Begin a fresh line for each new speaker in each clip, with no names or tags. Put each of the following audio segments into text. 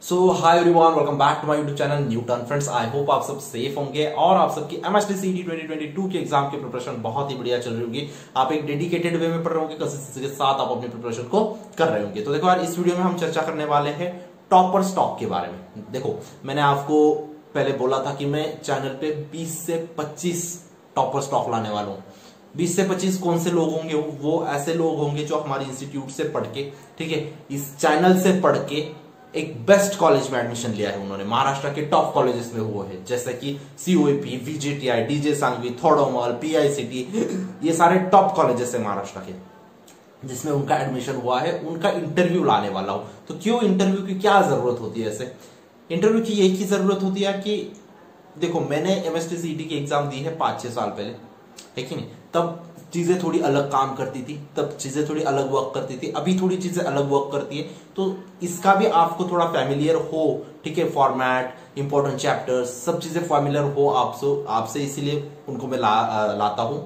So hi everyone, welcome back to my YouTube channel new turn. Friends, I hope आप सब safe होंगे और आप सबकी एमएसटी सीईटी 2022 के एग्जाम की प्रिपरेशन बहुत ही बढ़िया चल रही होगी। आप एक डेडिकेटेड वे में पढ़ रहे होंगे, कंसिस्टेंसी के साथ आप अपनी प्रिपरेशन को कर रहे होंगे। तो देखो यार, इस वीडियो में हम चर्चा करने वाले हैं टॉपर स्टॉक के बारे में। देखो, मैंने आपको पहले बोला था कि मैं चैनल पे 20 से 25 टॉपर स्टॉक लाने वाला हूँ। 20 से 25 कौन से लोग होंगे? वो ऐसे लोग होंगे जो हमारे इंस्टीट्यूट से पढ़ के, ठीक है, इस चैनल से पढ़ के एक बेस्ट कॉलेज में एडमिशन लिया है उन्होंने। महाराष्ट्र के टॉप कॉलेजेस में वो है, जैसे कि COEP, VJTI, DJ Sanghvi, Thadomal, PICT, ये सारे टॉप कॉलेजेस है महाराष्ट्र के, जिसमें उनका एडमिशन हुआ है। उनका इंटरव्यू लाने वाला हूं। तो क्यों इंटरव्यू की क्या जरूरत होती है? ऐसे इंटरव्यू की एक ही जरूरत होती है कि देखो, मैंने एमएसटी सीईटी की एग्जाम दी है 5-6 साल पहले, है कि नहीं? तब चीजें थोड़ी अलग काम करती थी, तब चीजें थोड़ी अलग वर्क करती थी, अभी थोड़ी चीजें अलग वर्क करती है। तो इसका भी आपको थोड़ा फैमिलियर हो, ठीक है, फॉर्मेट, इंपॉर्टेंट चैप्टर्स, सब चीजें फैमिलियर हो आपसे, इसीलिए उनको मैं लाता हूं।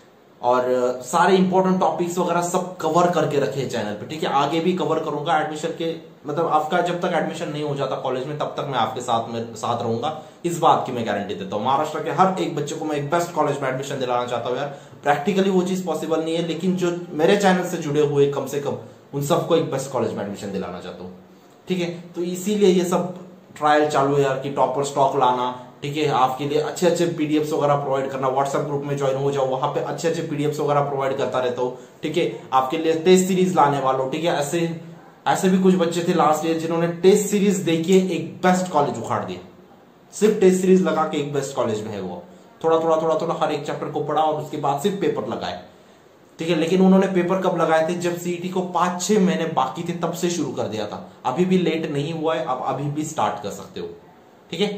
और सारे इंपॉर्टेंट टॉपिक्स वगैरह सब कवर करके रखे चैनल पे, ठीक है। आगे भी कवर करूंगा एडमिशन के, मतलब आपका जब तक एडमिशन नहीं हो जाता कॉलेज में, तब तक मैं आपके साथ रहूंगा। इस बात की मैं गारंटी देता हूँ। महाराष्ट्र के हर एक बच्चे को मैं एक बेस्ट कॉलेज में एडमिशन दिलाना चाहता हूँ यार। प्रैक्टिकली वो चीज पॉसिबल नहीं है, लेकिन जो मेरे चैनल से जुड़े हुए कम से कम उन सबको एक बेस्ट कॉलेज में एडमिशन दिलाना चाहता हूँ, ठीक है। तो इसीलिए ये सब ट्रायल चालू है यार कि टॉपर स्टॉक लाना, ठीक है। आपके लिए अच्छे अच्छे पीडीएफ्स वगैरह प्रोवाइड करना। व्हाट्सएप ग्रुप में ज्वाइन हो जाओ, वहां पे अच्छे अच्छे पीडीएफ्स वगैरह प्रोवाइड करता रहता हूँ, ठीक है। आपके लिए टेस्ट सीरीज लाने वालों, ठीक है। ऐसे भी कुछ बच्चे थे लास्ट ईयर जिन्होंने टेस्ट सीरीज देखिए एक बेस्ट कॉलेज उखाड़ दिया। सिर्फ टेस्ट सीरीज लगा के एक बेस्ट कॉलेज में है वो। थोड़ा हर एक चैप्टर को पढ़ा और उसके बाद सिर्फ पेपर लगाए, ठीक है। लेकिन उन्होंने पेपर कब लगाए थे? जब सीईटी को 5-6 महीने बाकी थे, तब से शुरू कर दिया था। अभी भी लेट नहीं हुआ है, आप अभी भी स्टार्ट कर सकते हो, ठीक है।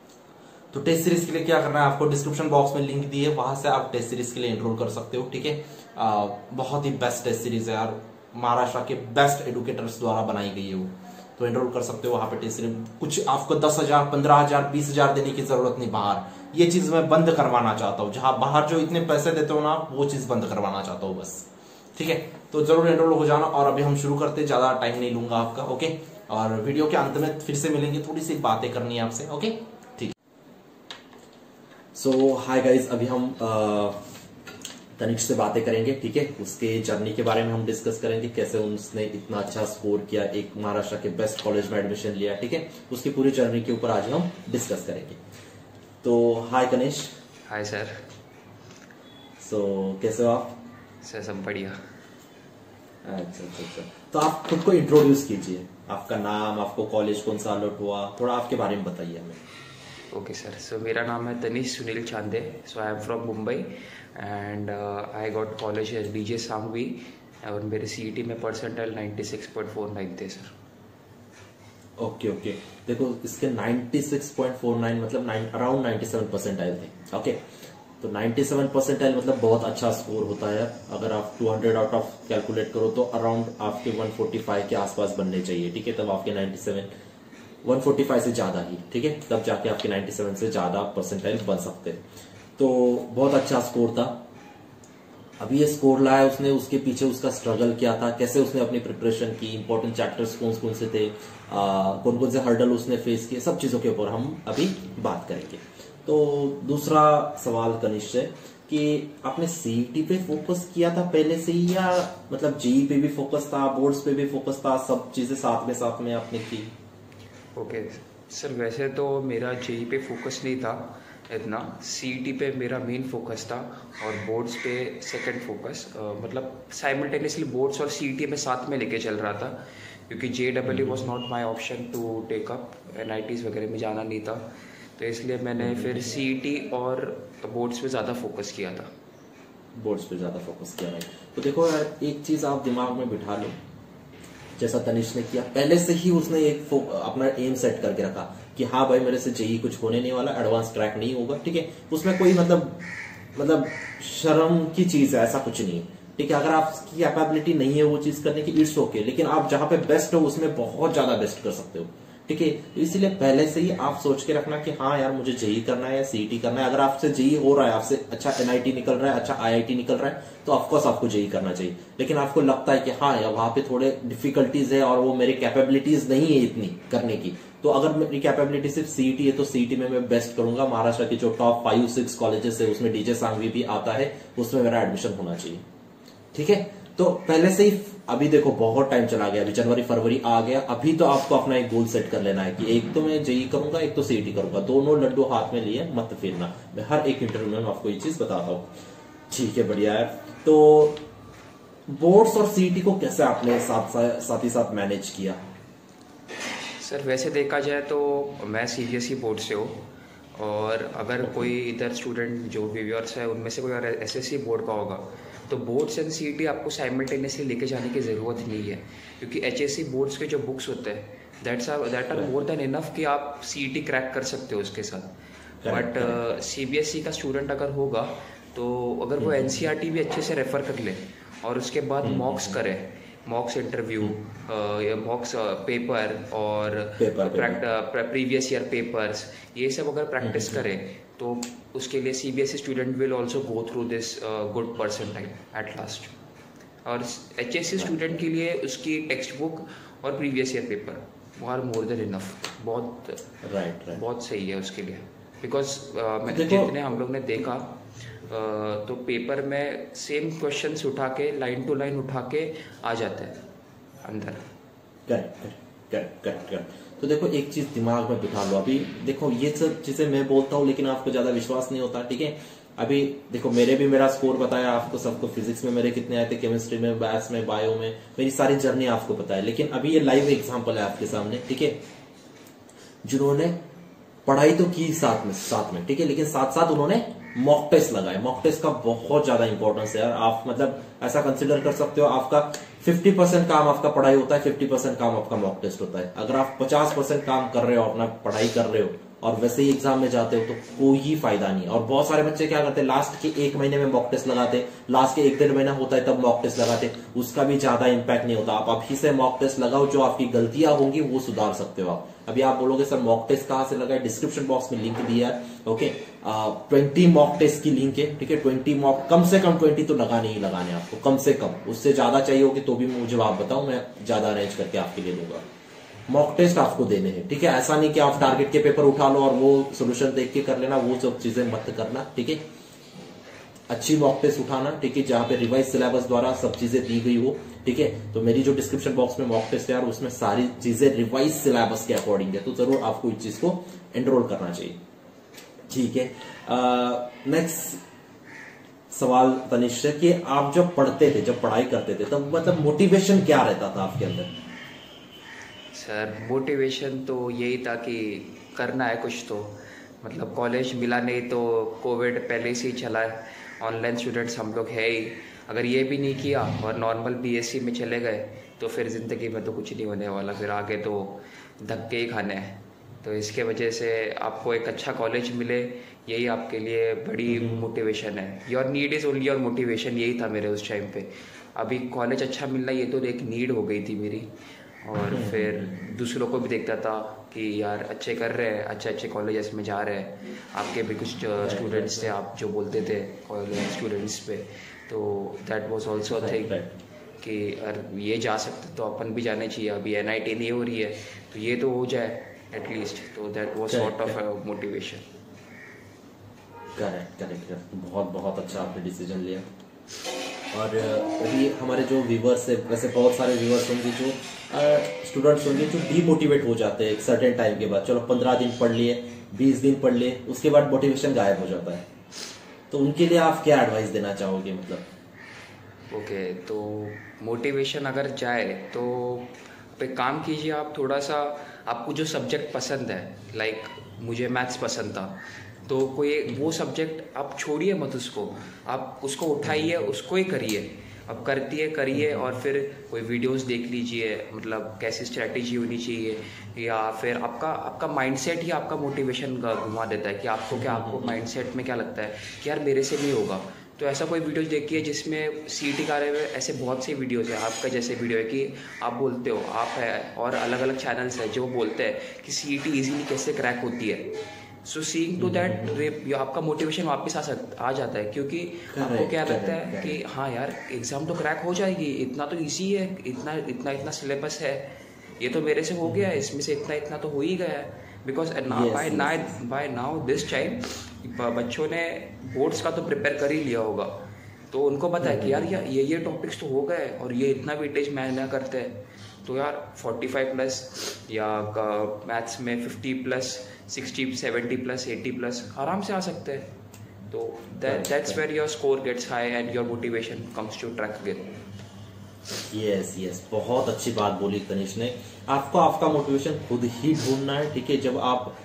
तो टेस्ट सीरीज के लिए क्या करना है, आपको डिस्क्रिप्शन बॉक्स में लिंक दी है, वहां से आप टेस्ट सीरीज के लिए एनरोल कर सकते हो, ठीक है। बहुत ही बेस्ट टेस्ट सीरीज है यार, महाराष्ट्र के बेस्ट एडुकेटर्स द्वारा बनाई गई है वो। तो एनरोल कर सकते हो वहां पे टेस्ट सीरीज। कुछ आपको 10,000, 15,000, 20,000 देने की जरूरत नहीं बाहर। ये चीज मैं बंद करवाना चाहता हूँ। जहां बाहर जो इतने पैसे देते हो ना, वो चीज बंद करवाना चाहता हूँ बस, ठीक है। तो जरूर एनरोल हो जाना। और अभी हम शुरू करते, ज्यादा टाइम नहीं लूंगा आपका, ओके। और वीडियो के अंत में फिर से मिलेंगे, थोड़ी सी बातें करनी है आपसे, ओके, ठीक। सो हाय गाइज, अभी हम तनिष्क से बातें करेंगे, ठीक है। उसके जर्नी के बारे में हम डिस्कस करेंगे, कैसे उसने इतना अच्छा स्कोर किया, एक महाराष्ट्र के बेस्ट कॉलेज में एडमिशन लिया, ठीक है। उसकी पूरी जर्नी के ऊपर आज हम डिस्कस करेंगे। तो हाय कनिष्क।
Hi sir.
सो कैसे हो आप?
सर सब बढ़िया।
अच्छा। तो आप खुद को इंट्रोड्यूस कीजिए, आपका नाम, आपको कॉलेज कौन सा अलॉट हुआ, थोड़ा आपके बारे में बताइए हमें।
ओके सर, सो मेरा नाम है Tanishk Sunil Chande. So I am from Mumbai and I got college at DJ Sanghvi और मेरे सीईटी में परसेंटाइल 96.49 थे सर।
ओके। देखो, इसके 96.49 मतलब अराउंड 97 परसेंटाइल थे, ओके। तो 97 परसेंटाइल मतलब बहुत अच्छा स्कोर होता है। अगर आप 200 आउट ऑफ कैलकुलेट करो तो अराउंड आपके 145 के आसपास बनने चाहिए, ठीक है। तब आपके 97 145 से ज्यादा ही, ठीक है, तब जाके आपके 97 से ज्यादा परसेंटाइल बन सकते हैं। तो बहुत अच्छा स्कोर था। अभी ये स्कोर लाया उसने, उसके पीछे उसका स्ट्रगल क्या था, कैसे उसने अपनी प्रिपरेशन की, इंपॉर्टेंट चैप्टर्स कौन कौन से थे, कौन कौन से हर्डल उसने फेस किए, सब चीजों के ऊपर हम अभी बात करेंगे। तो दूसरा सवाल कनिष्क से कि आपने सीईटी पे फोकस किया था पहले से ही, या मतलब जेईई पे भी फोकस था, बोर्ड्स पे भी फोकस था, सब चीजें साथ में आपने की?
ओके सर, वैसे तो मेरा जेईई पे फोकस नहीं था इतना, सीईटी पे मेरा मेन फोकस था और बोर्ड्स पे सेकंड फोकस। मतलब साइमल्टेनियसली बोर्ड्स और सीईटी में साथ में लेके चल रहा था, क्योंकि JEE was not my option to take up, NITs वगैरह में जाना नहीं था। तो इसलिए मैंने फिर सीईटी और बोर्ड्स पे ज़्यादा फोकस किया था।
बोर्ड्स पे ज्यादा फोकस किया है। तो देखो यार, एक चीज आप दिमाग में बिठा लो, जैसा तनिष्क ने किया, पहले से ही उसने एक अपना एम सेट करके रखा कि हाँ भाई, मेरे से जेईई कुछ होने नहीं वाला, एडवांस ट्रैक नहीं होगा, ठीक है। उसमें कोई मतलब शर्म की चीज है, ऐसा कुछ नहीं, ठीक है। अगर आपकी कैपेबिलिटी नहीं है वो चीज करने की, इट्स ओके, लेकिन आप जहां पे बेस्ट हो उसमें बहुत ज्यादा बेस्ट कर सकते हो, ठीक है। तो इसीलिए पहले से ही आप सोच के रखना कि हाँ यार मुझे जेई करना है या सीईटी करना है। अगर आपसे जेई हो रहा है, आपसे अच्छा एनआईटी निकल रहा है, अच्छा आईआईटी निकल रहा है, तो ऑफकोर्स आपको जेई करना चाहिए। लेकिन आपको लगता है कि हाँ यार वहां पे थोड़े डिफिकल्टीज है और वो मेरी कैपेबिलिटीज नहीं है इतनी करने की, तो अगर मेरी कैपेबिलिटी सिर्फ सीईटी है तो सीईटी में मैं बेस्ट करूंगा। महाराष्ट्र की जो टॉप 5-6 कॉलेजेस है उसमें डीजे सांघवी भी आता है, उसमें मेरा एडमिशन होना चाहिए। ठीक है, तो पहले से ही अभी देखो बहुत टाइम चला गया, अभी जनवरी फरवरी आ गया, अभी तो आपको अपना एक गोल सेट कर लेना है कि एक तो मैं जेई करूंगा, एक तो सीईटी करूंगा, दोनों लड्डू हाथ में लिए मत फिरना। मैं हर एक इंटरव्यू में आपको ये चीज बताता हूँ। ठीक है, बढ़िया है। तो बोर्ड्स और सीईटी को कैसे आपने साथ ही साथ मैनेज किया?
सर वैसे देखा जाए तो मैं सीबीएसई बोर्ड से हूँ, और अगर कोई इधर स्टूडेंट जो व्यूअर्स है उनमें से कोई अगर एसएससी बोर्ड का होगा तो बोर्ड्स एंड सीईटी आपको साइमल्टेनियसली लेके जाने की ज़रूरत नहीं है, क्योंकि एचएससी बोर्ड्स के जो बुक्स होते हैं that are more than enough कि आप सीईटी क्रैक कर सकते हो उसके साथ। बट सीबीएसई का स्टूडेंट अगर होगा तो अगर वो एनसीईआरटी भी अच्छे से रेफर कर ले और उसके बाद मॉक्स करे, मॉक्स इंटरव्यू, मॉक्स पेपर और प्रीवियस ईयर पेपर्स, ये सब अगर प्रैक्टिस करें तो उसके लिए CBSE student will also go through this good percentile at last. और एचएससी स्टूडेंट के लिए उसकी टेक्स्ट बुक और previous year paper are more than enough, बहुत बहुत सही है उसके लिए। बिकॉज जितने हम लोग ने देखा तो पेपर में सेम क्वेश्चंस उठा के लाइन टू लाइन उठा के आ जाते हैं अंदर।
करेक्ट। तो देखो एक चीज दिमाग में बिठा लो, अभी देखो ये सब चीजें मैं बोलता हूँ लेकिन आपको ज्यादा विश्वास नहीं होता। ठीक है, अभी देखो मेरा स्कोर बताया आपको सबको, फिजिक्स में मेरे कितने आए थे, केमिस्ट्री में, मैथ्स में, बायो में, मेरी सारी जर्नी आपको पता है। लेकिन अभी ये लाइव एग्जाम्पल है आपके सामने। ठीक है, जिन्होंने पढ़ाई तो की साथ में ठीक है, लेकिन साथ साथ उन्होंने मॉक टेस्ट लगाए। मॉक टेस्ट का बहुत ज्यादा इंपॉर्टेंस है यार। आप मतलब ऐसा कंसिडर कर सकते हो आपका 50% काम आपका पढ़ाई होता है, 50% काम आपका मॉक टेस्ट होता है। अगर आप 50% काम कर रहे हो, अपना पढ़ाई कर रहे हो और वैसे ही एग्जाम में जाते हो तो कोई फायदा नहीं। और बहुत सारे बच्चे क्या करते हैं, लास्ट के 1 महीने में मॉक टेस्ट लगाते, लास्ट के 1-1.5 महीना होता है तब मॉक टेस्ट लगाते, उसका भी ज्यादा इंपैक्ट नहीं होता। आप अभी से मॉक टेस्ट लगाओ, जो आपकी गलतियां होंगी वो सुधार सकते हो आप। अभी आप बोलोगे सर मॉक टेस्ट कहां से लगाए, डिस्क्रिप्शन बॉक्स में लिंक दिया है। ओके, 20 मॉक टेस्ट की लिंक है। ठीक है, 20 मॉक, कम से कम 20 तो लगाने ही लगाने आपको, कम से कम। उससे ज्यादा चाहिए होगी तो भी मुझे आप बताओ, मैं ज्यादा अरेंज करके आपके लिए दूंगा। मॉक टेस्ट आपको देने हैं। ठीक है, ऐसा नहीं कि आप टारगेट के पेपर उठा लो और वो सोल्यूशन देख के कर लेना, वो सब चीजें मत करना। ठीक है, अच्छी मॉक टेस्ट उठाना। ठीक है, जहां पे रिवाइज सिलेबस द्वारा सब चीजें दी गई हो। ठीक है, तो मेरी जो डिस्क्रिप्शन बॉक्स में मॉक टेस्ट है यार, उसमें सारी चीजें रिवाइज सिलेबस के अकॉर्डिंग है, तो जरूर आपको इस चीज को एनरोल करना चाहिए। ठीक है, नेक्स्ट सवाल तनिष्क से कि आप जब पढ़ते थे, जब पढ़ाई करते थे, तब मतलब मोटिवेशन क्या रहता था आपके अंदर?
सर मोटिवेशन तो यही था कि करना है कुछ, तो मतलब कॉलेज मिला नहीं तो कोविड पहले से ही चला है, ऑनलाइन स्टूडेंट्स हम लोग है ही। अगर ये भी नहीं किया और नॉर्मल बीएससी में चले गए तो फिर ज़िंदगी में तो कुछ नहीं होने वाला, फिर आगे तो धक्के ही खाने हैं। तो इसके वजह से आपको एक अच्छा कॉलेज मिले, यही आपके लिए बड़ी मोटिवेशन है। Your need is only your motivation, यही था मेरे उस टाइम पे। अभी कॉलेज अच्छा मिलना ये तो एक नीड हो गई थी मेरी, और फिर दूसरों को भी देखता था कि यार अच्छे कर रहे हैं, अच्छे कॉलेजेस में जा रहे हैं। आपके भी कुछ स्टूडेंट्स थे, आप जो बोलते थे कॉलेज स्टूडेंट्स पे, तो that was also a thing कि अगर ये जा सकते तो अपन भी जाने चाहिए। अभी एनआईटी नहीं हो रही है तो ये तो हो जाए एटलीस्ट, तो that was sort of motivation.
Correct. बहुत अच्छा आपने डिसीजन लिया। और अभी हमारे जो व्यूवर्स है, वैसे बहुत सारे व्यूवर्स होंगे जो स्टूडेंट्स होंगे जो डीमोटिवेट हो जाते हैं एक सर्टेन टाइम के बाद। चलो 15 दिन पढ़ लिए, 20 दिन पढ़ लिए, उसके बाद मोटिवेशन गायब हो जाता है, तो उनके लिए आप क्या एडवाइस देना चाहोगे? मतलब
ओके, तो मोटिवेशन अगर जाए तो पे काम कीजिए आप थोड़ा सा। आपको जो सब्जेक्ट पसंद है, लाइक मुझे मैथ्स पसंद था, तो कोई वो सब्जेक्ट आप छोड़िए मत उसको, आप उसको उठाइए, उसको ही करिए। अब करिए और फिर कोई वीडियोस देख लीजिए, मतलब कैसी स्ट्रैटेजी होनी चाहिए, या फिर आपका माइंडसेट ही आपका मोटिवेशन घुमा देता है कि आपको माइंडसेट में क्या लगता है कि यार मेरे से नहीं होगा, तो ऐसा कोई वीडियो देखिए जिसमें CET के बारे में, ऐसे बहुत से वीडियोज़ है आपका जैसे वीडियो है कि आप बोलते हो, आप है और अलग अलग चैनल्स है जो बोलते हैं कि CET ईजीली कैसे क्रैक होती है। सो सीइंग टू दैट आपका मोटिवेशन वापस आ जाता है, क्योंकि आपको क्या लगता है कि हाँ यार एग्ज़ाम तो क्रैक हो जाएगी, इतना तो ईजी है, इतना सिलेबस है, ये तो मेरे से हो गया है, इसमें से इतना तो हो ही गया है। Because by now this time बच्चों ने बोर्ड्स का तो प्रिपेयर कर ही लिया होगा, तो उनको पता है कि यार ये टॉपिक्स तो हो गए और ये इतना वेटेज मैंने करते हैं, तो यार 45+ या मैथ्स में 50+, 60, 70+, 80+ आराम से आ सकते हैं। तो that's where your score gets high and your motivation comes to track again.
Yes, बहुत अच्छी बात बोली तनिष ने। आपको आपका मोटिवेशन खुद ही ढूंढना है, ठीक है। जब आप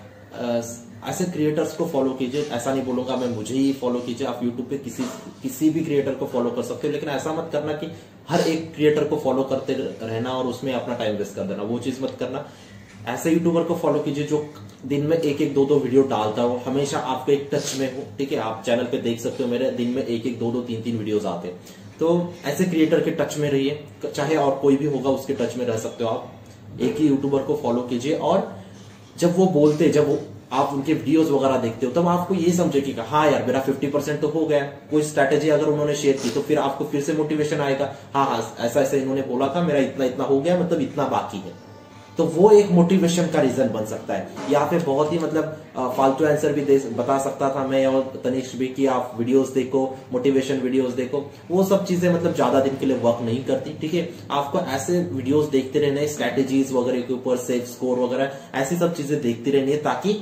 ऐसे क्रिएटर्स को फॉलो कीजिए, ऐसा नहीं बोलूंगा मैं मुझे ही फॉलो कीजिए, आप यूट्यूब पे किसी भी क्रिएटर को फॉलो कर सकते हो, लेकिन ऐसा मत करना कि हर एक क्रिएटर को फॉलो करते रहना और उसमें अपना टाइम वेस्ट कर देना, वो चीज मत करना। ऐसे यूट्यूबर को फॉलो कीजिए जो दिन में एक दो वीडियो डालता हो, हमेशा आपके एक टच में हो, ठीक है। आप चैनल पे देख सकते हो मेरे दिन में एक दो तीन वीडियोस आते हैं, तो ऐसे क्रिएटर के टच में रहिए, चाहे और कोई भी होगा उसके टच में रह सकते हो आप। एक ही यूट्यूबर को फॉलो कीजिए और जब वो बोलते, आप उनके वीडियोस वगैरह देखते हो, तब आपको ये समझे कि हाँ यार मेरा 50% तो हो गया। कोई स्ट्रैटेजी अगर उन्होंने शेयर की तो फिर आपको फिर से मोटिवेशन आएगा, हाँ ऐसा इन्होंने बोला था, मेरा इतना हो गया, मतलब इतना बाकी है। तो वो एक मोटिवेशन का रीजन बन सकता है। यहाँ पे बहुत ही मतलब फालतू आंसर भी बता सकता था मैं और तनिष्क भी कि आप वीडियोस देखो, मोटिवेशन वीडियोस देखो, वो सब चीजें मतलब ज्यादा दिन के लिए वर्क नहीं करती, ठीक है। आपको ऐसे वीडियोस देखते रहने, स्ट्रैटेजीज वगैरह के ऊपर, सेफ स्कोर वगैरह, ऐसी सब चीजें देखती रहनी है, ताकि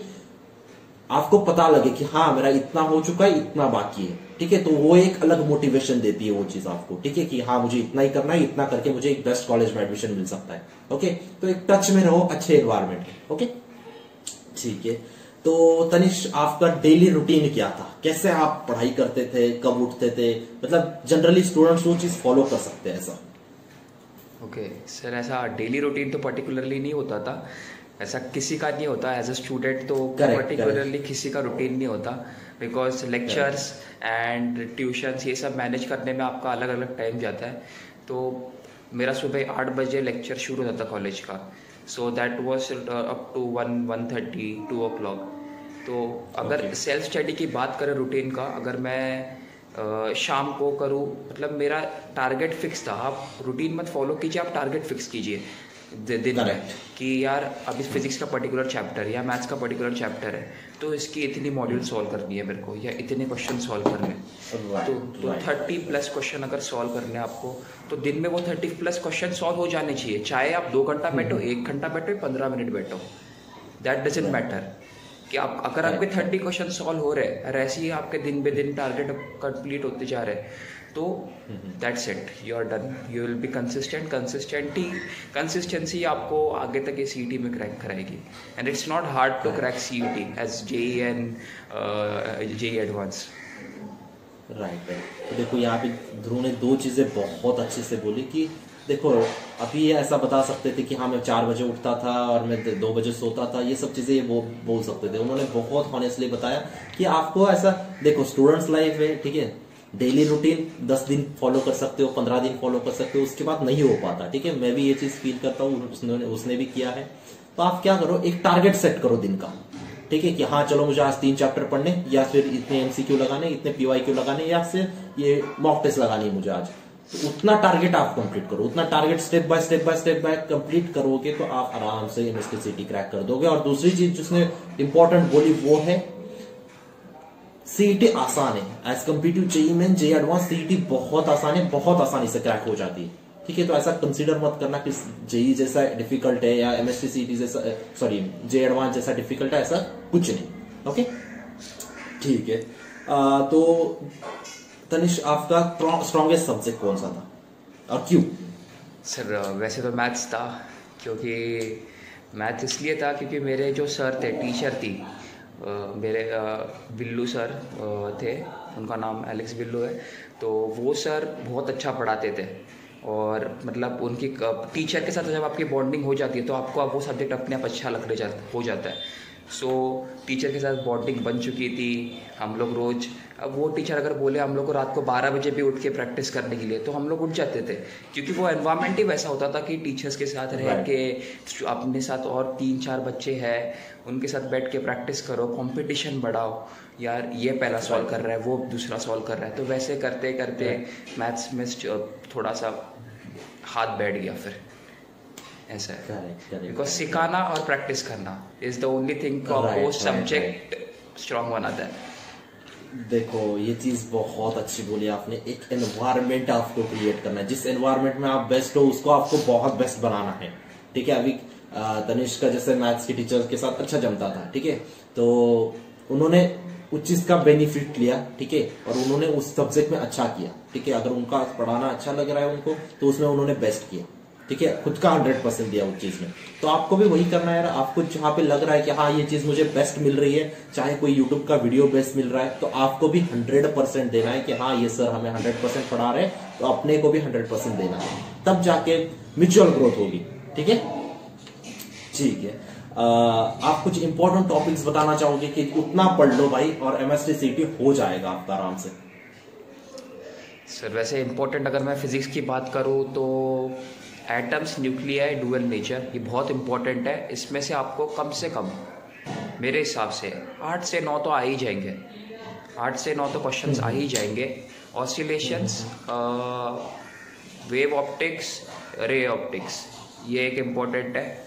आपको पता लगे कि हाँ मेरा इतना हो चुका है, इतना बाकी है, ठीक है। तो वो एक अलग मोटिवेशन देती है वो चीज आपको, ठीक है, कि हाँ मुझे इतना ही करना है, इतना करके मुझे एक बेस्ट कॉलेज में एडमिशन मिल सकता है। ओके, तो एक टच में रहो अच्छे एनवायरमेंट में। ओके, ठीक है। तो तनिष, आपका डेली रूटीन क्या था? कैसे आप पढ़ाई करते थे, कब उठते थे? मतलब जनरली स्टूडेंट्स वो चीज फॉलो कर सकते हैं ऐसा।
ओके सर, ऐसा डेली रूटीन तो पर्टिकुलरली नहीं होता था, ऐसा किसी का नहीं होता एज अ स्टूडेंट, तो पर्टिकुलरली किसी का रूटीन नहीं होता, बिकॉज लेक्चर्स एंड ट्यूशन्स ये सब मैनेज करने में आपका अलग अलग टाइम जाता है। तो मेरा सुबह 8 बजे लेक्चर शुरू होता था कॉलेज का, so that was up to 1:30, 2 o'clock। तो अगर सेल्फ स्टडी की बात करें रूटीन का, अगर मैं शाम को करूँ, मतलब मेरा टारगेट फिक्स था। आप रूटीन मत फॉलो कीजिए, आप टारगेट फिक्स कीजिए दिन में कि यार अभी फिजिक्स का पर्टिकुलर चैप्टर या मैथ्स का पर्टिकुलर चैप्टर है, तो इसकी इतनी मॉड्यूल सॉल्व करनी है मेरे को, या इतने क्वेश्चन सॉल्व करने, तो 30+ क्वेश्चन अगर सॉल्व करने हैं आपको, तो दिन में वो 30+ क्वेश्चन सॉल्व हो जाने चाहिए, चाहे आप 2 घंटा बैठो, 1 घंटा बैठो, 15 मिनट बैठो, दैट डजंट मैटर। कि आप अगर आपके 30 क्वेश्चन सॉल्व हो रहे हैं और ऐसे ही आपके दिन बे दिन टारगेट कंप्लीट होते जा रहे हैं, तो that's it, you are done, you will be consistency आपको आगे तक ये CET में क्रैक कराएगी। And it's not hard to crack CET as JEE and JEE advance.
Right. तो देखो यहाँ पे ध्रुव ने 2 चीजें बहुत अच्छे से बोली कि देखो अभी ये ऐसा बता सकते थे कि हाँ मैं 4 बजे उठता था और मैं 2 बजे सोता था, ये सब चीजें वो बोल सकते थे। उन्होंने बहुत ऑनेस्टली बताया कि आपको ऐसा, देखो स्टूडेंट्स लाइफ है, ठीक है, डेली रूटीन 10 दिन फॉलो कर सकते हो, 15 दिन फॉलो कर सकते हो, उसके बाद नहीं हो पाता, ठीक है। मैं भी ये चीज फील करता हूँ, उसने भी किया है। तो आप क्या करो, एक टारगेट सेट करो दिन का, ठीक है, कि हाँ चलो मुझे आज 3 चैप्टर पढ़ने, या फिर इतने MCQ लगाने, इतने PYQ लगाने, या फिर ये मॉक टेस्ट लगानी है मुझे आज। तो उतना टारगेट आप कंप्लीट करो, उतना target step by step complete करोगे तो आप आराम से MST CET क्रैक कर दोगे। और दूसरी चीज जिसने इंपॉर्टेंट बोली वो है CET आसान है as competitive JEE main, JEE advance, CET बहुत आसान है, बहुत आसानी से क्रैक हो जाती है, ठीक है। तो ऐसा कंसीडर मत करना कि JEE जैसा डिफिकल्ट है या MST CET जैसा, सॉरी JEE एडवांस जैसा डिफिकल्ट है, ऐसा कुछ नहीं। ओके, ठीक है। तो तनिष, आपका स्ट्रॉन्गेस्ट सब्जेक्ट कौन सा था और क्यों?
सर वैसे तो मैथ्स था, क्योंकि मैथ इसलिए था क्योंकि मेरे जो सर थे, टीचर थी, मेरे बिल्लू सर थे, उनका नाम एलेक्स बिल्लू है। तो वो सर बहुत अच्छा पढ़ाते थे, और मतलब उनकी टीचर के साथ जब आपकी बॉन्डिंग हो जाती है तो आपको अब वो सब्जेक्ट अपने आप अच्छा लगने हो जाता है। सो टीचर के साथ बॉन्डिंग बन चुकी थी। हम लोग रोज़, अब वो टीचर अगर बोले हम लोग को रात को 12 बजे भी उठ के प्रैक्टिस करने के लिए, तो हम लोग उठ जाते थे, क्योंकि वो एनवायरनमेंट ही वैसा होता था कि टीचर्स के साथ रह के अपने साथ और 3-4 बच्चे हैं, उनके साथ बैठ के प्रैक्टिस करो, कंपटीशन बढ़ाओ, यार ये पहला सॉल्व कर रहा है, वो दूसरा सॉल्व कर रहा है। तो वैसे करते करते मैथ्स में थोड़ा सा हाथ बैठ गया फिर, ऐसा है। बिकॉज सिखाना और प्रैक्टिस करना इज द ओनली थिंग वो सब्जेक्ट स्ट्रॉन्ग बनाता है।
देखो ये चीज बहुत अच्छी बोली आपने, एक एनवायरनमेंट आपको क्रिएट करना है, जिस एनवायरनमेंट में आप बेस्ट हो उसको आपको बहुत बेस्ट बनाना है। ठीक है, अभी तनिष्क का जैसे मैथ्स के टीचर के साथ अच्छा जमता था, ठीक है, तो उन्होंने उस चीज का बेनिफिट लिया, ठीक है, और उन्होंने उस सब्जेक्ट में अच्छा किया। ठीक है, अगर उनका पढ़ाना अच्छा लग रहा है उनको, तो उसमें उन्होंने बेस्ट किया। ठीक है, खुद का 100% दिया उस चीज में। तो आपको भी वही करना है यार, आपको जहां पे लग रहा है कि हाँ ये चीज मुझे बेस्ट मिल रही है, चाहे कोई यूट्यूब का वीडियो बेस्ट मिल रहा है, तो आपको भी 100% देना है कि हाँ ये सर हमें 100% पढ़ा रहे हैं, तो अपने को भी 100% देना है, तब जाके म्यूचुअल ग्रोथ होगी। ठीक है, ठीक है। आप कुछ इंपॉर्टेंट टॉपिक्स बताना चाहोगे कि उतना पढ़ लो भाई और एमएसटी सीटी हो जाएगा आपका आराम से?
सर वैसे इंपॉर्टेंट अगर मैं फिजिक्स की बात करूँ तो एटम्स, न्यूक्लियाई, डुअल नेचर, ये बहुत इंपॉर्टेंट है। इसमें से आपको कम से कम मेरे हिसाब से 8 से 9 तो आ ही जाएंगे, 8 से 9 तो क्वेश्चंस आ ही जाएंगे। Oscillations, wave optics, ray optics, ये एक इम्पोर्टेंट है।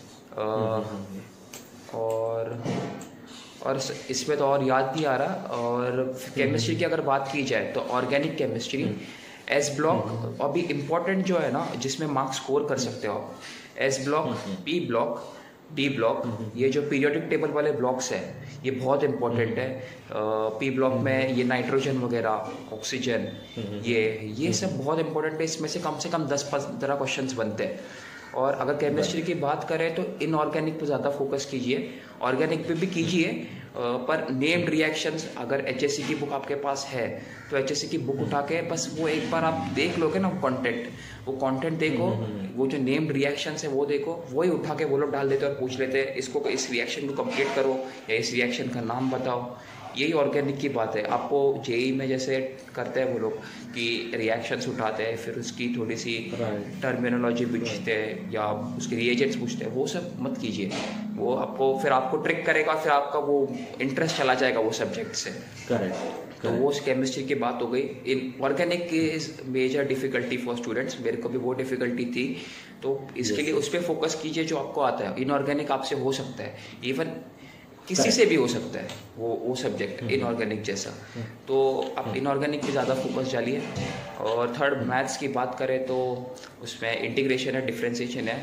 और इसमें तो और याद नहीं आ रहा। और केमिस्ट्री की अगर बात की जाए तो ऑर्गेनिक केमिस्ट्री, एस ब्लॉक, अभी इम्पोर्टेंट जो है ना जिसमें मार्क्स स्कोर कर सकते हो आप, S block, P block, D block, ये जो पीरियोडिक टेबल वाले ब्लॉक्स है ये बहुत इंपॉर्टेंट है। पी ब्लॉक में ये नाइट्रोजन वगैरह, ऑक्सीजन, ये सब बहुत इंपॉर्टेंट है। इसमें से कम 10-15 क्वेश्चंस बनते हैं। और अगर केमिस्ट्री की बात करें तो इनऑर्गेनिक पे ज़्यादा फोकस कीजिए, ऑर्गेनिक पे भी कीजिए, पर नेम्ड रिएक्शंस, अगर एचएससी की बुक आपके पास है तो एचएससी की बुक उठा के बस वो एक बार आप देख लोगे ना, वो कंटेंट देखो, वो जो नेम्ड रिएक्शंस है वो देखो, वही उठा के वो लोग डाल देते और पूछ लेते हैं इसको, इस रिएक्शन को कंप्लीट करो या इस रिएक्शन का नाम बताओ। यही ऑर्गेनिक की बात है। आपको जेई में जैसे करते हैं वो लोग कि रिएक्शंस उठाते हैं, फिर उसकी थोड़ी सी टर्मिनोलॉजी पूछते हैं या उसके रिएजेंट्स पूछते हैं, वो सब मत कीजिए। वो आपको ट्रिक करेगा, फिर आपका वो इंटरेस्ट चला जाएगा वो सब्जेक्ट से। करेक्ट। तो वो केमिस्ट्री की बात हो गई। इन ऑर्गेनिक की is major difficulty for students, मेरे को भी वो डिफिकल्टी थी, तो इसके लिए उस पर फोकस कीजिए जो आपको आता है। इनऑर्गेनिक आपसे हो सकता है, इवन किसी से भी हो सकता है वो सब्जेक्ट इनऑर्गेनिक जैसा, तो आप इनऑर्गेनिक पे ज़्यादा फोकस डालिए। और थर्ड, मैथ्स की बात करें तो उसमें इंटीग्रेशन है, डिफरेंशिएशन है,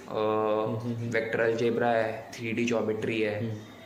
वेक्टर अलजेब्रा है, 3D ज्योमेट्री है,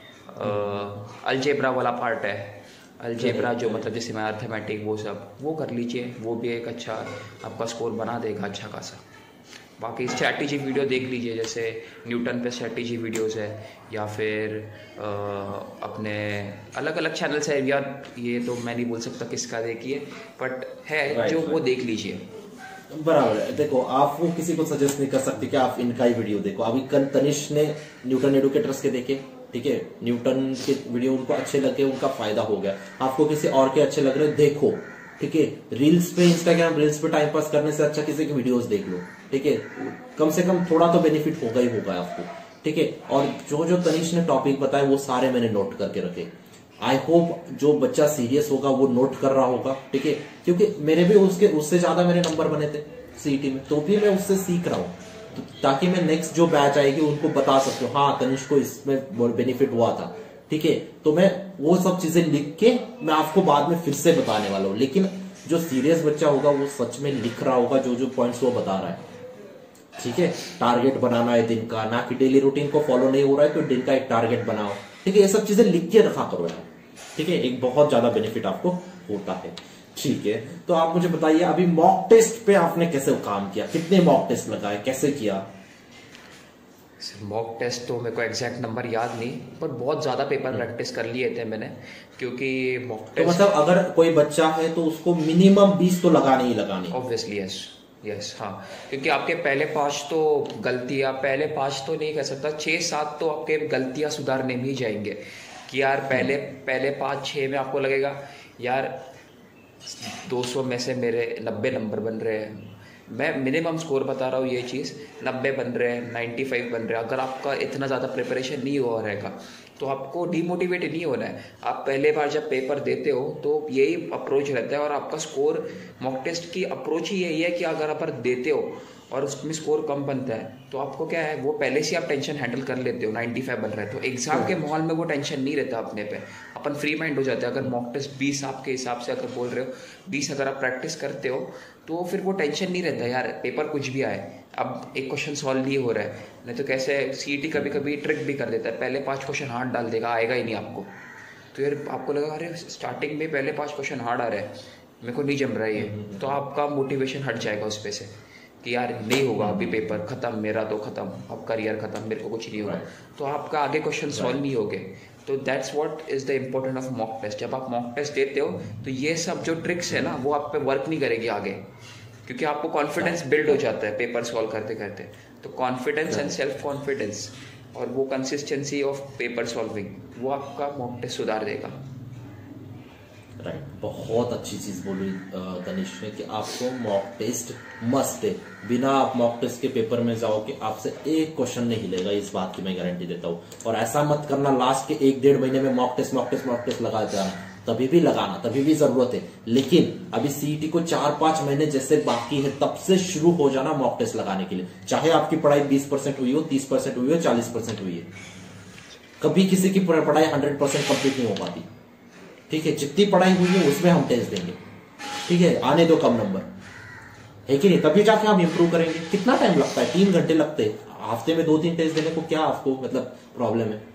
अलजेब्रा वाला पार्ट है, अलजेब्रा जो मतलब जैसे मैं अर्थमेटिक, वो कर लीजिए, वो भी एक अच्छा आपका स्कोर बना देगा अच्छा खासा। बाकी स्ट्रैटेजी वीडियो देख लीजिए, जैसे न्यूटन पे स्ट्रैटेजी वीडियोस है, या फिर अपने अलग अलग चैनल्स है यार, ये तो मैं नहीं बोल सकता किसका देखिए, बट है जो वो देख लीजिए।
बराबर है। देखो आप वो किसी को सजेस्ट नहीं कर सकते कि आप इनका ही वीडियो देखो। अभी कल तनिष्क ने न्यूटन एडुकेटर्स के देखे, ठीक है, न्यूटन के वीडियो उनको अच्छे लगे, उनका फायदा हो गया। आपको किसी और के अच्छे लग रहे देखो, ठीक है। रील्स पे, इंस्टाग्राम रील्स पे टाइम पास करने से अच्छा किसी की वीडियोस देख लो, ठीक है, कम से कम थोड़ा तो बेनिफिट होगा ही होगा आपको, ठीक है। और जो तनिष्क ने टॉपिक बताए वो सारे मैंने नोट करके रखे। आई होप जो बच्चा सीरियस होगा वो नोट कर रहा होगा, ठीक है, क्योंकि मेरे भी उससे ज्यादा मेरे नंबर बने थे सीईटी में, तो भी मैं उससे सीख रहा हूँ, तो ताकि मैं नेक्स्ट जो बैच आएगी उनको बता सकती हूँ, हाँ तनिष्क को इसमें बेनिफिट हुआ था, ठीक है। तो मैं वो सब चीजें लिख के मैं आपको बाद में फिर से बताने वाला हूँ। लेकिन जो सीरियस बच्चा होगा वो सच में लिख रहा होगा जो पॉइंट्स वो बता रहा है, ठीक है। टारगेट बनाना है दिन का, ना कि डेली रूटीन को फॉलो नहीं हो रहा है तो दिन का एक टारगेट बनाओ, ठीक है। ये सब चीजें लिख के रखा करो यार, ठीक है, एक बहुत ज्यादा बेनिफिट आपको होता है, ठीक है। तो आप मुझे बताइए अभी मॉक टेस्ट पे आपने कैसे काम किया, कितने मॉक टेस्ट लगाए, कैसे किया?
मॉक टेस्ट तो मेरे को एग्जैक्ट नंबर याद नहीं, पर बहुत ज़्यादा पेपर प्रैक्टिस कर लिए थे मैंने, क्योंकि मॉक टेस्ट
तो मतलब अगर कोई बच्चा है तो उसको मिनिमम 20 तो लगाने ही लगाने।
ऑब्वियसली यस, यस हाँ, क्योंकि आपके पहले 5 तो गलतियाँ, पहले 5 तो नहीं कह सकता, 6-7 तो आपके गलतियाँ सुधारने में ही जाएंगे कि यार पहले पहले 5-6 में आपको लगेगा यार 200 में से मेरे 90 नंबर बन रहे हैं। मैं मिनिमम स्कोर बता रहा हूँ, ये चीज़ 90 बन रहे हैं, 95 बन रहे हैं। अगर आपका इतना ज़्यादा प्रिपरेशन नहीं हुआ रहेगा तो आपको डीमोटिवेट नहीं होना है। आप पहले बार जब पेपर देते हो तो यही अप्रोच रहता है, और आपका स्कोर, मॉक टेस्ट की अप्रोच ही यही है कि अगर आप देते हो और उसमें स्कोर कम बनता है तो आपको क्या है, वो पहले से आप टेंशन हैंडल कर लेते हो, 95 बन रहा है तो एग्जाम के माहौल में वो टेंशन नहीं रहता अपने पे, अपन फ्री माइंड हो जाते हैं। अगर मॉक टेस्ट 20 आपके हिसाब से अगर बोल रहे हो, 20 अगर आप प्रैक्टिस करते हो तो फिर वो टेंशन नहीं रहता यार पेपर कुछ भी आए, अब एक क्वेश्चन सॉल्व नहीं हो रहा है। नहीं तो कैसे सीईटी कभी कभी ट्रिक भी कर देता है, पहले 5 क्वेश्चन हार्ड डाल देगा, आएगा ही नहीं आपको, तो यार आपको लगा अरे स्टार्टिंग में पहले 5 क्वेश्चन हार्ड आ रहे हैं, मेरे को नहीं जम रहा है ये, तो आपका मोटिवेशन हट जाएगा उस पे से कि यार नहीं होगा अभी पेपर खत्म, मेरा तो खत्म, अब करियर खत्म, मेरे को कुछ नहीं होगा, तो आपका आगे क्वेश्चन सॉल्व नहीं होगे। तो that's what is the important of mock test. जब आप मॉक टेस्ट देते हो तो ये सब जो ट्रिक्स है ना वो आप पे वर्क नहीं करेगी आगे, क्योंकि आपको कॉन्फिडेंस बिल्ड हो जाता है पेपर सॉल्व करते करते। तो कॉन्फिडेंस एंड सेल्फ कॉन्फिडेंस और वो कंसिस्टेंसी ऑफ पेपर सॉल्विंग, वो आपका मॉक टेस्ट सुधार देगा।
राइट, बहुत अच्छी चीज बोली तनिष्क ने कि आपको मॉक टेस्ट मस्ट है। बिना आप मॉक टेस्ट के पेपर में जाओ कि आपसे एक क्वेश्चन नहीं हिलेगा, इस बात की मैं गारंटी देता हूँ। और ऐसा मत करना लास्ट के 1-1.5 महीने में मॉक टेस्ट लगा जाना, तभी भी लगाना, तभी भी जरूरत है, लेकिन अभी सीईटी को 4-5 महीने जैसे बाकी है तब से शुरू हो जाना मॉक टेस्ट लगाने के लिए। चाहे आपकी पढ़ाई 20% हुई हो, 30% हुई हो, 40% हुई है, कभी किसी की पढ़ाई 100% कंप्लीट नहीं हो पाती। ठीक है, जितनी पढ़ाई हुई है उसमें हम टेस्ट देंगे, ठीक है, आने दो कम नंबर, है कि नहीं, तभी जाके हम इंप्रूव करेंगे। कितना टाइम लगता है? 3 घंटे लगते हैं हफ्ते में 2-3 टेस्ट देने को, क्या आपको मतलब प्रॉब्लम है?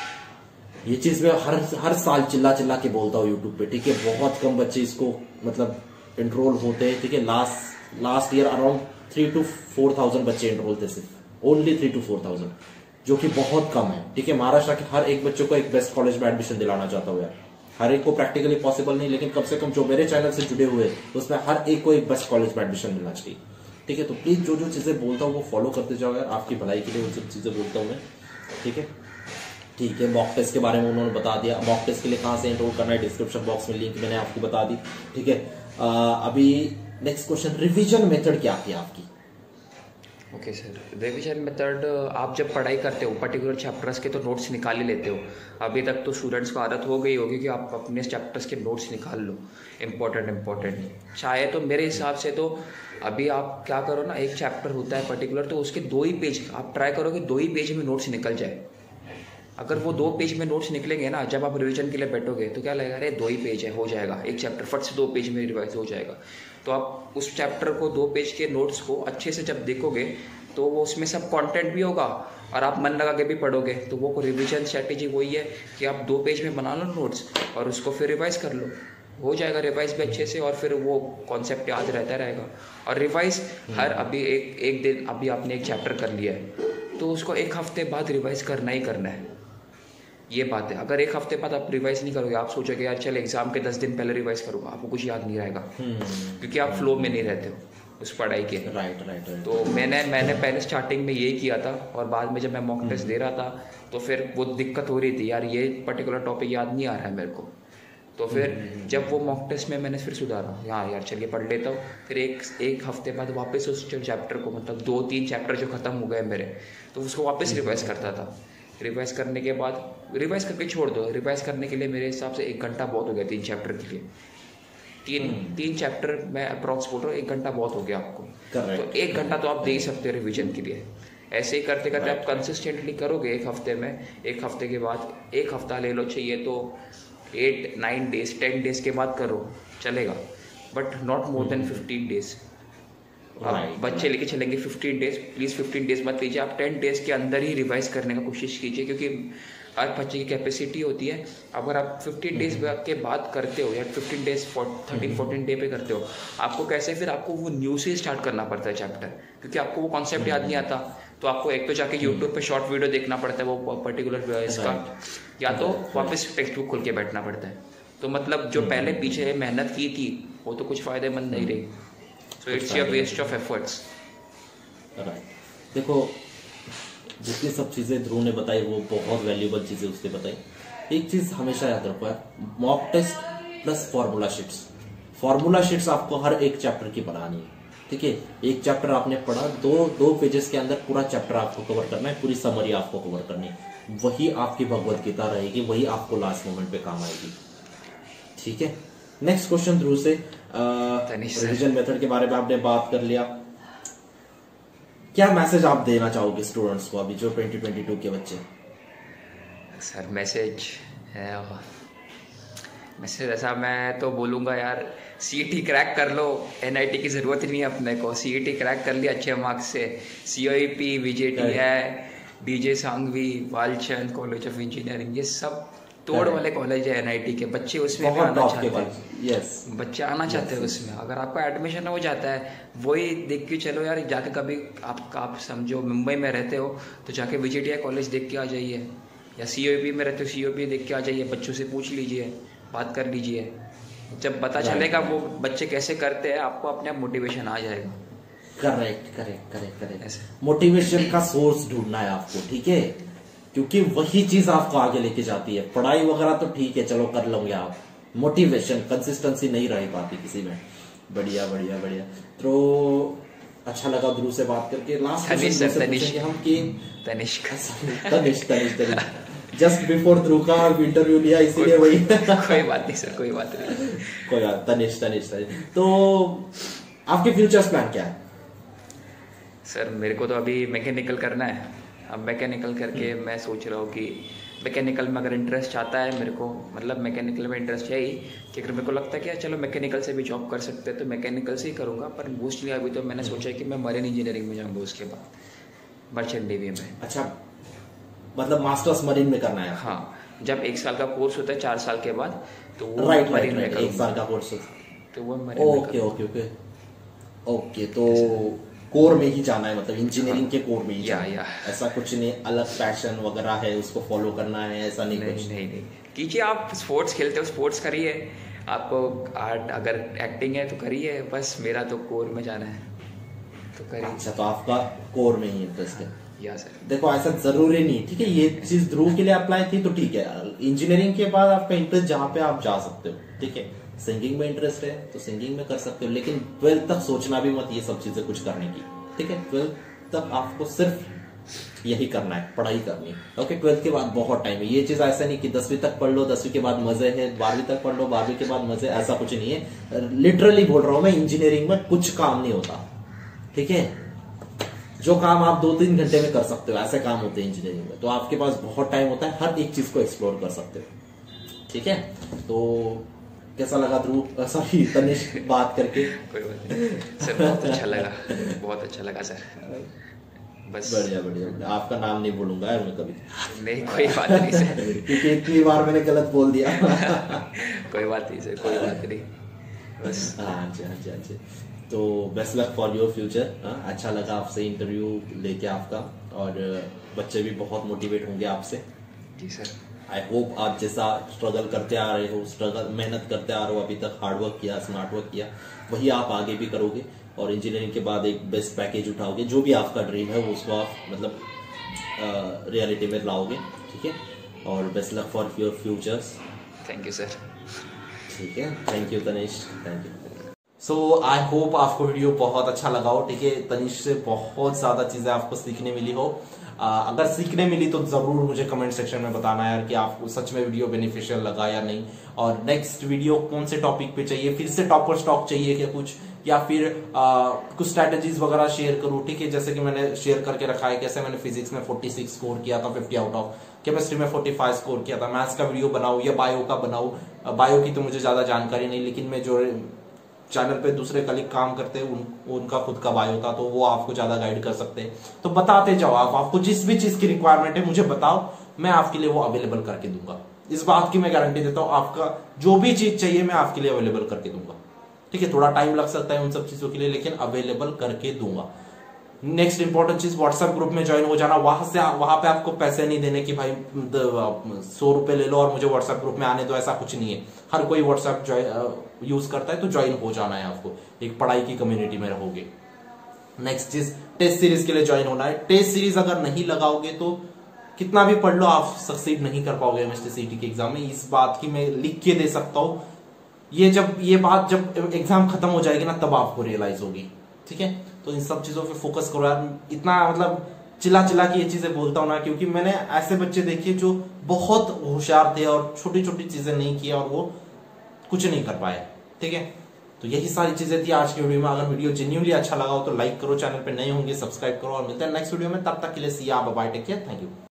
ये चीज मैं हर साल चिल्ला चिल्ला के बोलता हूँ यूट्यूब पे, ठीक है। बहुत कम बच्चे इसको मतलब एनरोल होते हैं, ठीक है। लास्ट ईयर अराउंड 3 to 4,000 बच्चे एनरोल थे, सिर्फ ओनली 3 to 4,000, जो कि बहुत कम है, ठीक है। महाराष्ट्र के हर एक बच्चों को एक बेस्ट कॉलेज में एडमिशन दिलाना चाहता हूँ यार। हर एक को प्रैक्टिकली पॉसिबल नहीं, लेकिन कम से कम जो मेरे चैनल से जुड़े हुए उसमें हर एक को एक बेस्ट कॉलेज में एडमिशन मिलना चाहिए, ठीक है। तो प्लीज जो जो चीजें बोलता हूँ वो फॉलो करते जाओ यार, आपकी भलाई के लिए वो सब चीजें बोलता हूँ मैं, ठीक है। ठीक है, मॉक टेस्ट के बारे में उन्होंने बता दिया। मॉक टेस्ट के लिए कहाँ से एनरोल करना है, डिस्क्रिप्शन बॉक्स में लिंक मैंने आपको बता दी, ठीक है। अभी नेक्स्ट क्वेश्चन, रिवीजन मेथड क्या थी आपकी?
ओके सर, रिवीजन मेथड, आप जब पढ़ाई करते हो पर्टिकुलर चैप्टर्स के तो नोट्स निकाल ही लेते हो। अभी तक तो स्टूडेंट्स को आदत हो गई होगी कि आप अपने चैप्टर्स के नोट्स निकाल लो, इम्पोर्टेंट चाहे तो मेरे हिसाब से तो अभी आप क्या करो ना, एक चैप्टर होता है पर्टिकुलर, तो उसके 2 ही पेज आप ट्राई करो कि 2 ही पेज में नोट्स निकल जाए। अगर वो 2 पेज में नोट्स निकलेंगे ना, जब आप रिवीजन के लिए बैठोगे तो क्या लगेगा, अरे 2 ही पेज है, हो जाएगा, एक चैप्टर फट से 2 पेज में रिवाइज हो जाएगा। तो आप उस चैप्टर को 2 पेज के नोट्स को अच्छे से जब देखोगे तो वो उसमें सब कंटेंट भी होगा और आप मन लगा के भी पढ़ोगे। तो वो रिवीजन स्ट्रैटेजी वही है कि आप 2 पेज में बना लो नोट्स और उसको फिर रिवाइज कर लो, हो जाएगा रिवाइज भी अच्छे से, और फिर वो कॉन्सेप्ट याद रहता रहेगा। और रिवाइज हर अभी एक दिन, अभी आपने एक चैप्टर कर लिया है तो उसको 1 हफ्ते बाद रिवाइज करना ही करना है, ये बात है। अगर 1 हफ्ते बाद आप रिवाइज नहीं करोगे, आप सोचोगे यार चल एग्जाम के 10 दिन पहले रिवाइज करूंगा, आपको कुछ याद नहीं रहेगा, क्योंकि आप फ्लो में नहीं रहते हो उस पढ़ाई के।
राइट।
तो मैंने पहले स्टार्टिंग में ये किया था, और बाद में जब मैं मॉक टेस्ट दे रहा था तो फिर वो दिक्कत हो रही थी, यार ये पर्टिकुलर टॉपिक याद नहीं आ रहा है मेरे को। तो फिर जब वो मॉक टेस्ट में मैंने फिर सुधारा, हाँ यार चलिए पढ़ लेता हूँ, फिर एक हफ्ते बाद वापस उस चैप्टर को, मतलब 2-3 चैप्टर जो खत्म हो गए मेरे, तो उसको वापस रिवाइज करता था। रिवाइज करने के बाद, रिवाइज करके छोड़ दो, रिवाइज करने के लिए मेरे हिसाब से 1 घंटा बहुत हो गया 3 चैप्टर के लिए। तीन चैप्टर मैं अप्रॉक्स बोल रहा हूँ, 1 घंटा बहुत हो गया आपको। तो 1 घंटा तो आप दे ही सकते हो रिवीजन के लिए। ऐसे ही करते करते आप कंसिस्टेंटली करोगे 1 हफ्ते में, 1 हफ्ते के बाद 1 हफ्ता ले लो, चाहिए तो 8-9 डेज 10 डेज के बाद करो, चलेगा, but not more than 15 days. बच्चे लेके चलेंगे 15 डेज, प्लीज़ 15 डेज मत लीजिए, आप 10 डेज के अंदर ही रिवाइज करने का कोशिश कीजिए, क्योंकि हर बच्चे की कैपेसिटी होती है। अगर आप 15 डेज के बाद करते हो या 15 डेज 13-14 डे पे करते हो, आपको कैसे फिर आपको वो न्यू से स्टार्ट करना पड़ता है चैप्टर, क्योंकि आपको वो कॉन्सेप्ट याद नहीं आता। तो आपको एक तो जाके यूट्यूब पे शॉर्ट वीडियो देखना पड़ता है वो पर्टिकुलर इसका, या तो वापस टेक्स्ट बुक खोल के बैठना पड़ता है। तो मतलब जो पहले पीछे मेहनत की थी वो तो कुछ फ़ायदेमंद नहीं रही। So it's your waste of efforts.
Right. देखो जितनी सब चीजें ध्रुव ने बताई वो बहुत वैल्यूएबल चीजें उसने बताई। एक चीज हमेशा याद रखो यार, mock test plus formula sheets. Formula sheets आपको हर एक चैप्टर की बनानी है, ठीक है। एक चैप्टर आपने पढ़ा, दो पेजेस के अंदर पूरा चैप्टर आपको कवर करना है, पूरी समरी आपको कवर करनी है। वही आपकी भगवत गीता रहेगी, वही आपको लास्ट मोमेंट पे काम आएगी, ठीक है। नेक्स्ट क्वेश्चन ध्रुव से, रिवीजन मेथड के बारे में आपने बात कर लिया, क्या मैसेज आप देना चाहोगे स्टूडेंट्स को अभी जो 2022 के बच्चे?
सर मैसेज ऐसा मैं तो बोलूँगा यार, सीईटी क्रैक कर लो, एनआईटी की ज़रूरत ही नहीं है अपने को। सीईटी क्रैक कर लिया अच्छे मार्क्स से, सीओईपी, वीजेटी है, DJ Sanghvi, Walchand college of engineering, ये सब तोड़ वाले कॉलेज है एनआईटी के। बच्चे उसमें भी आना चाहते हैं,
यस
बच्चे आना चाहते हैं उसमें। अगर आपका एडमिशन हो जाता है, वही देख के चलो यार, जाके कभी आप समझो मुंबई में रहते हो तो जाके वीजेटी कॉलेज देख के आ जाइए, या सीओईपी में रहते हो सीओईपी देख के आ जाइए, बच्चों से पूछ लीजिए, बात कर लीजिए। जब पता चलेगा वो बच्चे कैसे करते हैं, आपको अपने आप मोटिवेशन आ जाएगा।
करेक्ट। मोटिवेशन का सोर्स ढूंढना है आपको, ठीक है, क्योंकि वही चीज आपको आगे लेके जाती है। पढ़ाई वगैरह तो ठीक है, चलो कर लोगे आप, मोटिवेशन कंसिस्टेंसी नहीं रह पाती किसी में। बढ़िया। तो अच्छा लगा ध्रुव से बात करके। Last Tanishk just before Dhruv का इंटरव्यू लिया, इसीलिए वही
कोई बात नहीं सर, कोई बात नहीं।
कोई बात। तनिष्क तो आपके फ्यूचर्स प्लान क्या है?
सर मेरे को तो अभी मैकेनिकल करना है। अब मैकेनिकल करके मैं सोच रहा हूँ कि मैकेनिकल में अगर इंटरेस्ट आता है मेरे को, मतलब मैकेनिकल में इंटरेस्ट है ही कि अगर मेरे को लगता है कि चलो मैकेनिकल से भी जॉब कर सकते हैं तो मैकेनिकल से ही करूँगा। पर मोस्टली अभी तो मैंने सोचा है कि मैं मरीन इंजीनियरिंग में जाऊँगा, उसके बाद मर्चेंट नेवी में।
अच्छा, मतलब मास्टर्स मरीन में करना है?
हाँ, जब 1 साल का कोर्स होता है 4 साल के बाद, तो वो
राइट,
मरीन में
1 साल का कोर्स,
तो वो मरीन।
ओके। तो कोर में ही जाना है, मतलब इंजीनियरिंग के कोर में ही जाना
या।
ऐसा कुछ नहीं अलग पैशन वगैरह है उसको फॉलो करना है, ऐसा नहीं कुछ?
नहीं कीजिए। आप स्पोर्ट्स खेलते हो, स्पोर्ट्स करिए। आपको आर्ट अगर एक्टिंग है तो करिए, बस मेरा तो कोर में जाना है तो करिए।
अच्छा, तो आपका कोर में ही इंटरेस्ट है?
या सर।
देखो ऐसा जरूरी नहीं, ठीक है, ये चीज ध्रुव के लिए अप्लाई थी तो ठीक है। इंजीनियरिंग के बाद आपका इंटरेस्ट जहाँ पे आप जा सकते हो, ठीक है। सिंगिंग में इंटरेस्ट है तो सिंगिंग में कर सकते हो, लेकिन 12th तक सोचना भी मत ये सब चीजें कुछ करने की, ठीक है। 12th तक आपको सिर्फ यही करना है, पढ़ाई करनी है, ओके। 12th के बाद बहुत टाइम है। ये चीज ऐसा नहीं कि 10वीं तक पढ़ लो, 10वीं के बाद मजे है, 12वीं तक पढ़ लो, 12वीं के बाद मजे, ऐसा कुछ नहीं है। लिटरली बोल रहा हूं मैं, इंजीनियरिंग में कुछ काम नहीं होता, ठीक है। जो काम आप 2-3 घंटे में कर सकते हो, ऐसे काम होते हैं इंजीनियरिंग में। तो आपके पास बहुत टाइम होता है, हर एक चीज को एक्सप्लोर कर सकते हो, ठीक है। तो कैसा लगा ध्रुव, सॉरी तनिष्क, बात करके?
कोई बात नहीं सर, बहुत अच्छा लगा, बहुत अच्छा लगा सर। बस
बढ़िया। आपका नाम नहीं बोलूंगा यार मैं कभी।
नहीं, कोई बात नहीं सर,
क्योंकि इतनी बार मैंने गलत बोल दिया।
कोई बात नहीं सर, कोई बात नहीं, बस।
अच्छा। तो best luck for your future. अच्छा लगा आपसे इंटरव्यू लेके आपका, और बच्चे भी बहुत मोटिवेट होंगे आपसे।
जी सर।
आई होप आप जैसा स्ट्रगल करते आ रहे हो, मेहनत करते आ रहे हो, अभी तक हार्डवर्क किया, स्मार्ट वर्क किया, वही आप आगे भी करोगे, और इंजीनियरिंग के बाद एक बेस्ट पैकेज उठाओगे। जो भी आपका ड्रीम है वो उसको आप मतलब रियलिटी में लाओगे, ठीक है। और best luck for your futures.
Thank you sir.
ठीक है, thank you Tanishk, thank you. So I hope आपको वीडियो बहुत अच्छा लगा हो, ठीक है। तनिष्क से बहुत ज्यादा चीजें आपको सीखने मिली हो। अगर सीखने मिली तो जरूर मुझे कमेंट सेक्शन में बताना यार कि आपको सच में वीडियो बेनिफिशियल लगा या नहीं। और नेक्स्ट वीडियो कौन से टॉपिक पे चाहिए, फिर से टॉपर स्टॉक चाहिए क्या कुछ, या फिर कुछ स्ट्रैटेजीज वगैरह शेयर करूं, ठीक है। जैसे कि मैंने शेयर करके रखा है कैसे मैंने फिजिक्स में 46 स्कोर किया था 50 आउट ऑफ, केमिस्ट्री में 45 स्कोर किया था। मैथ्स का वीडियो बनाऊं या बायो का बनाऊं? बायो की तो मुझे ज्यादा जानकारी नहीं, लेकिन मैं जो चैनल पे दूसरे कलीग काम करते हैं उनका खुद का बायो था, तो वो आपको ज्यादा गाइड कर सकते हैं। तो बताते जाओ, आपको जिस भी चीज की रिक्वायरमेंट है मुझे बताओ, मैं आपके लिए वो अवेलेबल करके दूंगा। इस बात की मैं गारंटी देता हूँ, आपका जो भी चीज चाहिए मैं आपके लिए अवेलेबल करके दूंगा, ठीक है। थोड़ा टाइम लग सकता है उन सब चीजों के लिए, लेकिन अवेलेबल करके दूंगा। नेक्स्ट इंपॉर्टेंट चीज, व्हाट्सएप ग्रुप में ज्वाइन हो जाना। वहां पे आपको पैसे नहीं देने कि भाई 100 रुपए ले लो और मुझे व्हाट्सएप ग्रुप में आने दो, ऐसा कुछ नहीं है। हर कोई व्हाट्सएप यूज करता है, तो ज्वाइन हो जाना है आपको, एक पढ़ाई की कम्युनिटी में रहोगे। नेक्स्ट चीज, टेस्ट सीरीज के लिए ज्वाइन होना है। टेस्ट सीरीज अगर नहीं लगाओगे तो कितना भी पढ़ लो आप सक्सीड नहीं कर पाओगे एमएसटी सीईटी के एग्जाम में। इस बात की मैं लिख के दे सकता हूं। ये बात जब एग्जाम खत्म हो जाएगी ना, तब आपको रियलाइज होगी। ठीक है, तो इन सब चीजों पे फोकस करो यार। इतना मतलब चिल्ला के ये चीजें बोलता हूं ना, क्योंकि मैंने ऐसे बच्चे देखे जो बहुत होशियार थे और छोटी छोटी चीजें नहीं की और वो कुछ नहीं कर पाए। ठीक है, तो यही सारी चीजें थी आज की वीडियो में। अगर वीडियो जेन्युइनली अच्छा लगा हो तो लाइक करो, चैनल पे नए होंगे सब्सक्राइब करो, और मिलते हैं नेक्स्ट वीडियो में। तब तक के लिए see you, bye, take care, thank you.